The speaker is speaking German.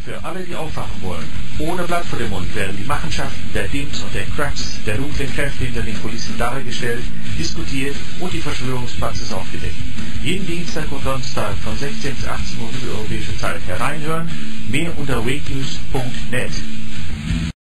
für alle, die aufwachen wollen. Ohne Blatt vor dem Mund werden die Machenschaften der Dims und der Cracks, der dunklen Kräfte hinter den Kulissen dargestellt, diskutiert und die Verschwörungspraxis aufgedeckt. Jeden Dienstag und Donnerstag von 16 bis 18 Uhr mitteleuropäische Zeit hereinhören, mehr unter wakenews.net.